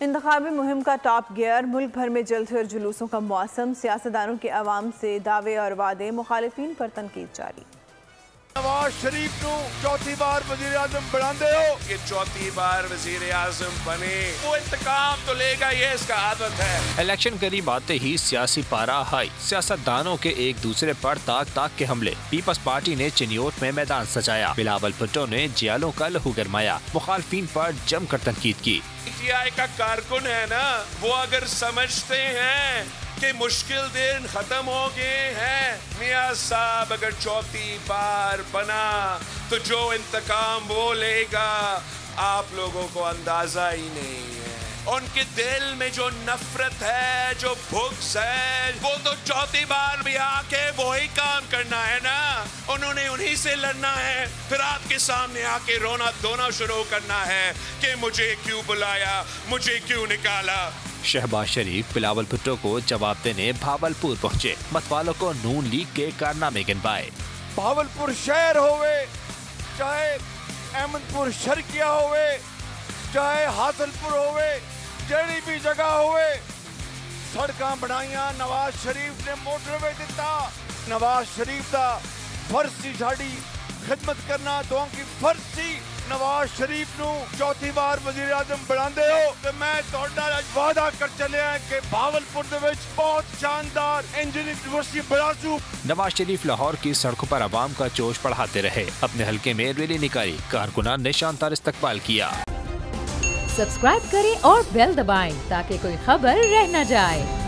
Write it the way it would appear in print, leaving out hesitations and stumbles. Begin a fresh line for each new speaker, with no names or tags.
इंतखाबी मुहिम का top gear, मुल्क भर में जलते और जुलूसों का मौसम, सियासतदानों के अवाम से दावे और वादे, मुखालिफिन पर तनकीद जारी।
नवाज शरीफ को चौथी बार वजीर आजम बनाते हो,
ये चौथी बार वजीर आजम बने, वो इंतकाम तो लेगा, ये इसका आदत है।
इलेक्शन करीब आते ही सियासी पारा हाई, सियासतदानों के एक दूसरे पर ताक ताक के हमले। पीपल्स पार्टी ने चिन्योट में मैदान सजाया, बिलावल भुट्टो ने जियालों का लहू गरमाया, मुखालफिन पर जमकर तनकीद की।
पीटीआई का कारकुन है ना, वो अगर समझते हैं कि मुश्किल दिन खत्म हो गए हैं, मियां साहब अगर चौथी बार बना तो जो इंतकाम वो लेगा, आप लोगों को अंदाजा ही नहीं है। उनके दिल में जो नफरत है, जो भुक्स है, वो तो चौथी बार भी आके वही काम करना है ना। उन्होंने उन्हीं से लड़ना है, फिर आपके सामने आके रोना धोना शुरू करना है कि मुझे क्यों बुलाया, मुझे क्यों निकाला।
शहबाज शरीफ बिलावल भुट्टो को जवाब देने भावलपुर पहुँचे, मतवालों को नून लीग के कारनामे गिनवाए।
भावलपुर शहर होवे, चाहे अहमदपुर शर्किया होवे, चाहे हासलपुर होवे, जड़ी भी जगह होवे, सड़कां बनाइया। नवाज शरीफ ने मोटरवे दिता। नवाज शरीफ का फर्ज सी साडी खिदमत करना, दुआ की फर्ज सी। नवाज शरीफ नू चौथी बार वजीर आजम बनाते हो तो मैं तुहाडा वादा कर चलिया कि भावलपुर दे विच बहुत शानदार इंजीनियरिंग यूनिवर्सिटी बनासू।
नवाज शरीफ लाहौर की सड़कों पर आवाम का जोश बढ़ाते रहे, अपने हल्के में रैली निकाली, कारकुनान ने शानदार इस्तकबाल किया।
सब्सक्राइब करें और बेल दबाएं ताकि कोई खबर रह न जाए।